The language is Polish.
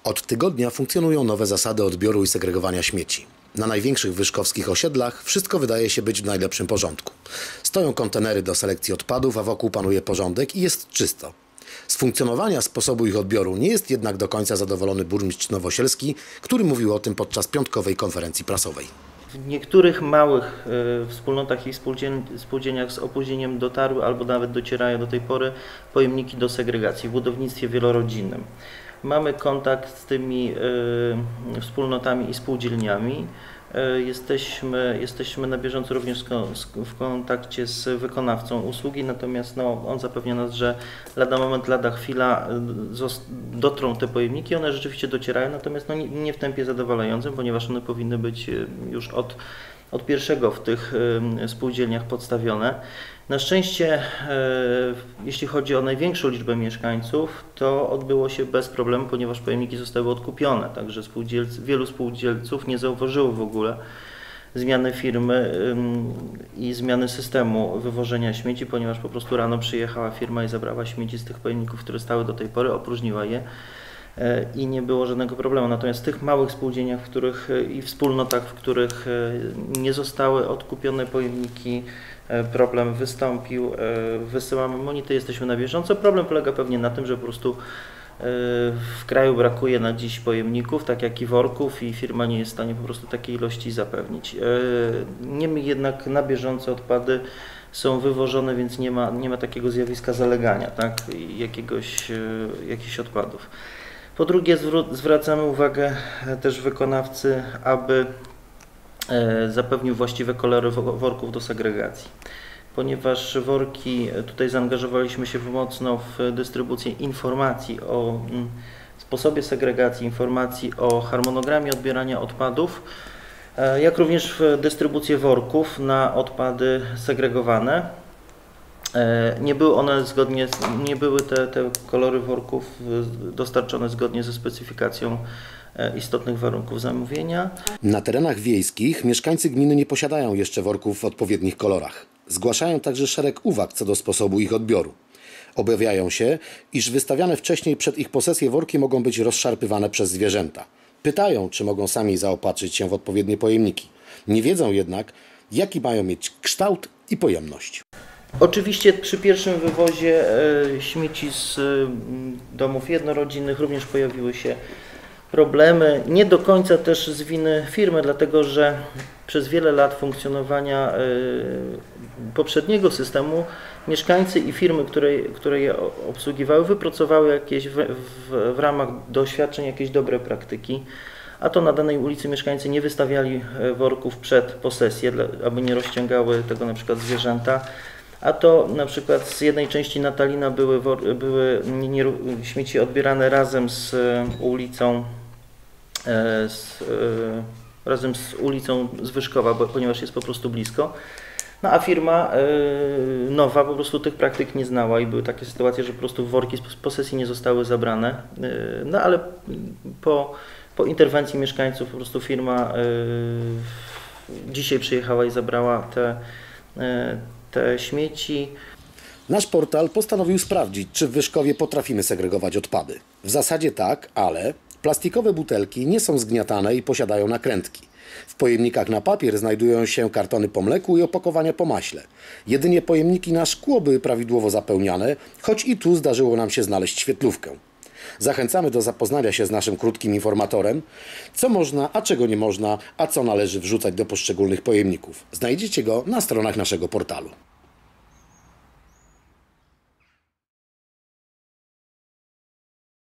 Od tygodnia funkcjonują nowe zasady odbioru i segregowania śmieci. Na największych wyszkowskich osiedlach wszystko wydaje się być w najlepszym porządku. Stoją kontenery do selekcji odpadów, a wokół panuje porządek i jest czysto. Z funkcjonowania sposobu ich odbioru nie jest jednak do końca zadowolony burmistrz Nowosielski, który mówił o tym podczas piątkowej konferencji prasowej. W niektórych małych wspólnotach i spółdzielniach z opóźnieniem dotarły albo nawet docierają do tej pory pojemniki do segregacji w budownictwie wielorodzinnym. Mamy kontakt z tymi wspólnotami i spółdzielniami. Jesteśmy na bieżąco również w kontakcie z wykonawcą usługi, natomiast on zapewnia nas, że lada moment, lada chwila dotrą te pojemniki, one rzeczywiście docierają, natomiast nie w tempie zadowalającym, ponieważ one powinny być już od pierwszego w tych spółdzielniach podstawione. Na szczęście, jeśli chodzi o największą liczbę mieszkańców, to odbyło się bez problemu, ponieważ pojemniki zostały odkupione, także wielu spółdzielców nie zauważyło w ogóle zmiany firmy i zmiany systemu wywożenia śmieci, ponieważ po prostu rano przyjechała firma i zabrała śmieci z tych pojemników, które stały do tej pory, opróżniła je i nie było żadnego problemu. Natomiast w tych małych spółdzielniach i wspólnotach, w których nie zostały odkupione pojemniki, problem wystąpił, wysyłamy monity, jesteśmy na bieżąco. Problem polega pewnie na tym, że po prostu w kraju brakuje na dziś pojemników, tak jak i worków, i firma nie jest w stanie po prostu takiej ilości zapewnić. Niemniej jednak na bieżąco odpady są wywożone, więc nie ma takiego zjawiska zalegania, tak, jakichś odpadów. Po drugie, zwracamy uwagę też wykonawcy, aby zapewnił właściwe kolory worków do segregacji. Ponieważ worki, tutaj zaangażowaliśmy się mocno w dystrybucję informacji o sposobie segregacji, informacji o harmonogramie odbierania odpadów, jak również w dystrybucję worków na odpady segregowane. Nie były te kolory worków dostarczone zgodnie ze specyfikacją istotnych warunków zamówienia. Na terenach wiejskich mieszkańcy gminy nie posiadają jeszcze worków w odpowiednich kolorach. Zgłaszają także szereg uwag co do sposobu ich odbioru. Obawiają się, iż wystawiane wcześniej przed ich posesję worki mogą być rozszarpywane przez zwierzęta. Pytają, czy mogą sami zaopatrzyć się w odpowiednie pojemniki. Nie wiedzą jednak, jaki mają mieć kształt i pojemność. Oczywiście przy pierwszym wywozie śmieci z domów jednorodzinnych również pojawiły się problemy, nie do końca też z winy firmy, dlatego że przez wiele lat funkcjonowania poprzedniego systemu mieszkańcy i firmy, które je obsługiwały, wypracowały jakieś w ramach doświadczeń jakieś dobre praktyki, a to na danej ulicy mieszkańcy nie wystawiali worków przed posesję, aby nie rozciągały tego na przykład zwierzęta. A to na przykład z jednej części Natalina były śmieci odbierane razem z ulicą Zwyżkowa, ponieważ jest po prostu blisko. No a firma nowa po prostu tych praktyk nie znała i były takie sytuacje, że po prostu worki z posesji nie zostały zabrane. No ale po interwencji mieszkańców po prostu firma dzisiaj przyjechała i zabrała te śmieci. Nasz portal postanowił sprawdzić, czy w Wyszkowie potrafimy segregować odpady. W zasadzie tak, ale plastikowe butelki nie są zgniatane i posiadają nakrętki. W pojemnikach na papier znajdują się kartony po mleku i opakowania po maśle. Jedynie pojemniki na szkło były prawidłowo zapełniane, choć i tu zdarzyło nam się znaleźć świetlówkę. Zachęcamy do zapoznania się z naszym krótkim informatorem, co można, a czego nie można, a co należy wrzucać do poszczególnych pojemników. Znajdziecie go na stronach naszego portalu.